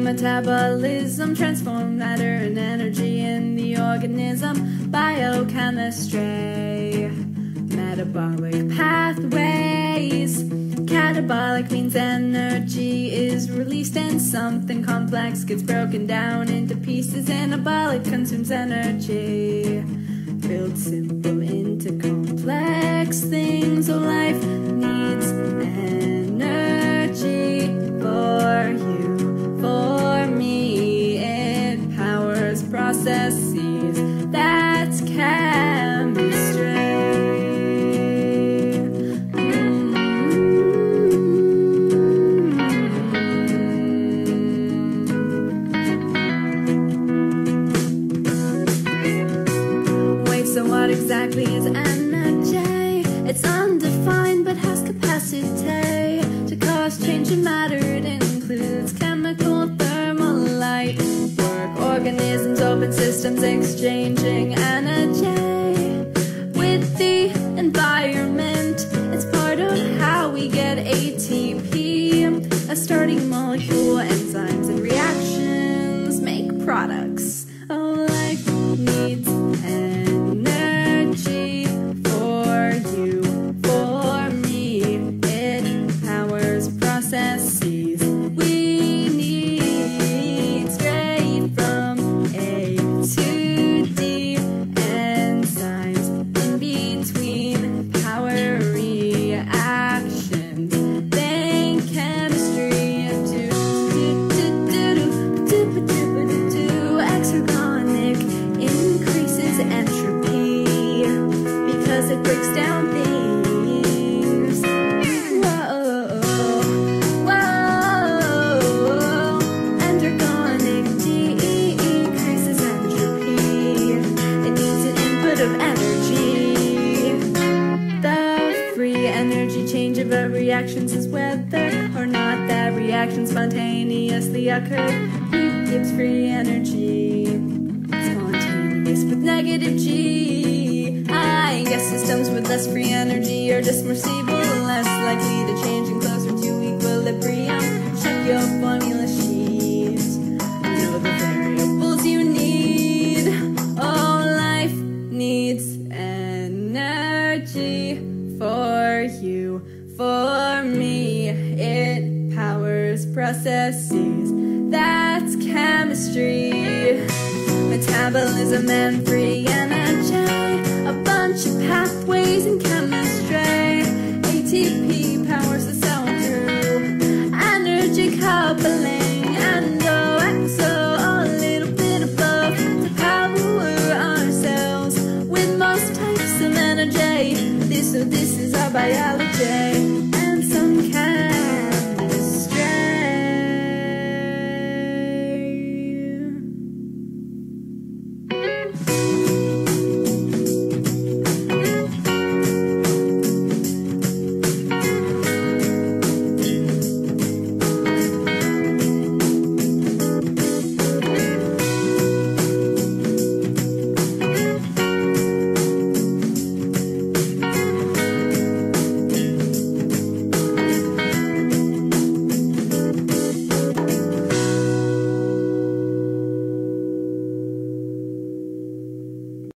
Metabolism, transform matter and energy in the organism. Biochemistry, metabolic pathways. Catabolic means energy is released and something complex gets broken down into pieces. Anabolic consumes energy, builds simple into complex things. Oh, life needs energy for you, for me. It powers processes, that's chemistry. So what exactly is energy? It's undefined but has capacity to cause change in matter. It includes chemical, thermal, light work, organisms, open systems exchanging energy with the environment. It's part of how we get ATP, a starting molecule. Enzymes and reactions make products. Oh, life needs energy for you, for me. It powers processes we need straight from A to D. Enzymes in between power reactions. Think chemistry into hexagonic increases entropy because it breaks down things. Whoa, whoa. Endergonic decreases entropy. It needs an input of energy. The free energy change of our reactions is whether or not that reaction spontaneously occurred. Heat gives free energy, spontaneous with negative G. I guess systems with less free energy are just more stable, less likely to change and closer to equilibrium. Check your formula sheet, know the variables you need. Oh, life needs energy for you, for me. It powers processes, that's chemistry. Metabolism and free energy, a bunch of pathways in chemistry.